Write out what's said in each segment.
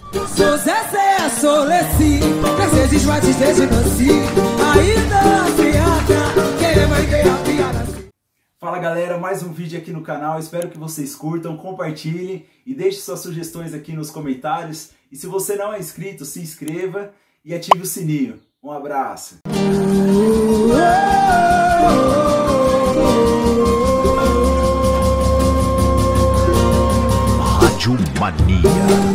Sou Zezé, sou Leci, Mercedes Martins desde Nancy. Ainda criada, queremos ver a piada. Fala galera, mais um vídeo aqui no canal, espero que vocês curtam, compartilhem e deixem suas sugestões aqui nos comentários. E se você não é inscrito, se inscreva e ative o sininho. Um abraço! Rádio Mania.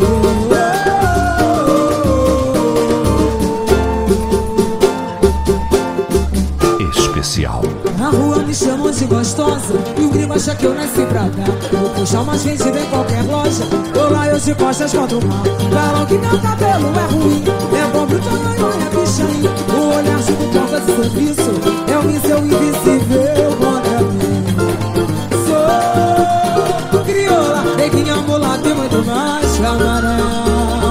Especial. Na rua me chamam de gostosa e o gringo acha que eu nasci pra dar. Vou puxar umas vende em qualquer loja, tô lá eu de costas contra o mar. Falam que meu cabelo é ruim, é bom pro tamanho, é bichain. O olhar de porta de serviço é o míssil invisível contra mim. Sou crioula, neguinha, mulata e muito mais camarão.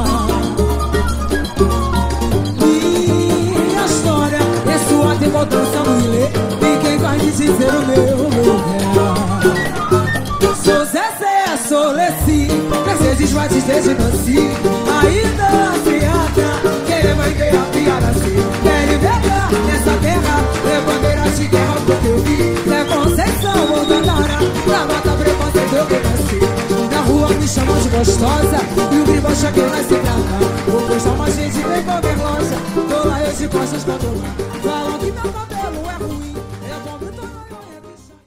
Minha história é sua, tem importância no ilê. Vai me dizer o meu lugar. Sou Zezé, sou Leci, Mercedes Martins desde Nancy. Ainda criada, queremos ver a piada assim. Querem pegar nessa terra, é bandeira de guerra porque eu vi. É Conceição ou Dandara, pra matar preconceito eu que nasci. Na rua me chamam de gostosa e o gringo acha que eu nasci pra cá. Vou postar uma gente em qualquer loja, tô lá eu de costas pra tomar.